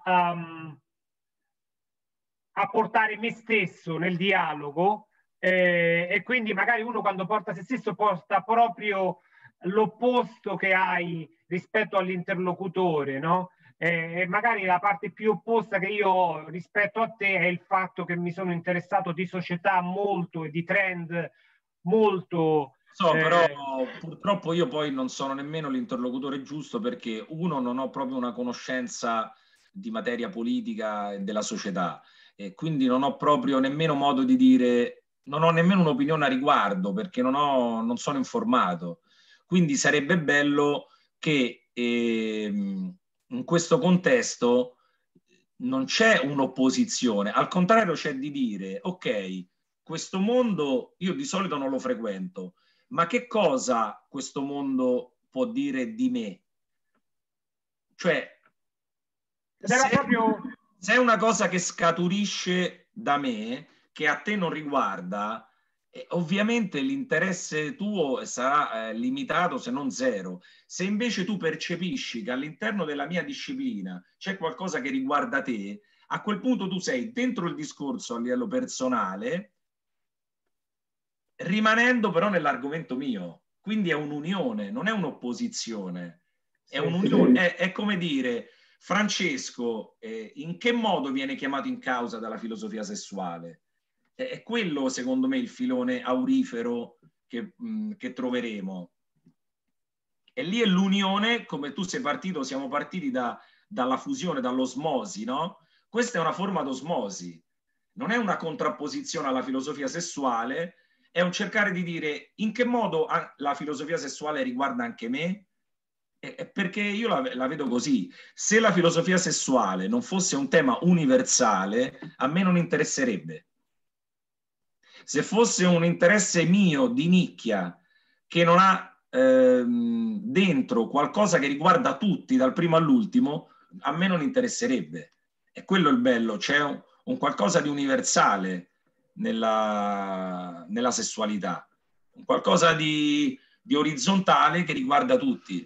[SPEAKER 1] a portare me stesso nel dialogo, e quindi magari uno quando porta se stesso porta proprio l'opposto che hai rispetto all'interlocutore, no? E magari la parte più opposta che io ho rispetto a te è il fatto che mi sono interessato di società molto e di trend molto.
[SPEAKER 2] So, però purtroppo io poi non sono nemmeno l'interlocutore giusto, perché uno, non ho proprio una conoscenza di materia politica e della società, e quindi non ho proprio nemmeno modo di dire, non ho nemmeno un'opinione a riguardo, perché non sono informato. Quindi sarebbe bello che in questo contesto non c'è un'opposizione, al contrario c'è di dire, ok, questo mondo io di solito non lo frequento, ma che cosa questo mondo può dire di me? Cioè,
[SPEAKER 1] Proprio.
[SPEAKER 2] se è una cosa che scaturisce da me, che a te non riguarda, ovviamente l'interesse tuo sarà limitato, se non zero. Se invece tu percepisci che all'interno della mia disciplina c'è qualcosa che riguarda te, a quel punto tu sei dentro il discorso a livello personale, rimanendo però nell'argomento mio. Quindi è un'unione, non è un'opposizione. È un'unione, è come dire, Francesco, in che modo viene chiamato in causa dalla filosofia sessuale? È quello, secondo me, il filone aurifero che troveremo. E lì è l'unione, come tu sei partito, siamo partiti dalla fusione, dall'osmosi, no? Questa è una forma d'osmosi, non è una contrapposizione alla filosofia sessuale, è un cercare di dire in che modo la filosofia sessuale riguarda anche me, perché io la vedo così. Se la filosofia sessuale non fosse un tema universale, a me non interesserebbe. Se fosse un interesse mio di nicchia che non ha dentro qualcosa che riguarda tutti dal primo all'ultimo, a me non interesserebbe. E quello è il bello, c'è un qualcosa di universale nella sessualità, un qualcosa di orizzontale che riguarda tutti.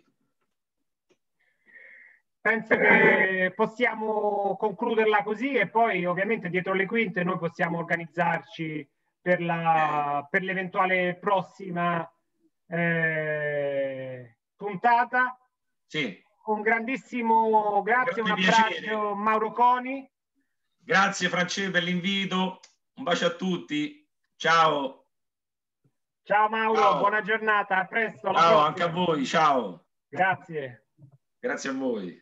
[SPEAKER 1] Penso che possiamo concluderla così, e poi ovviamente dietro le quinte noi possiamo organizzarci per l'eventuale prossima puntata.
[SPEAKER 2] Sì.
[SPEAKER 1] Un grandissimo grazie, un abbraccio Mauro Coni.
[SPEAKER 2] Grazie Francesco per l'invito, un bacio a tutti. Ciao.
[SPEAKER 1] Ciao Mauro,
[SPEAKER 2] Ciao.
[SPEAKER 1] buona giornata, a presto, alla
[SPEAKER 2] Ciao
[SPEAKER 1] prossima.
[SPEAKER 2] anche a voi, ciao.
[SPEAKER 1] Grazie.
[SPEAKER 2] Grazie a voi.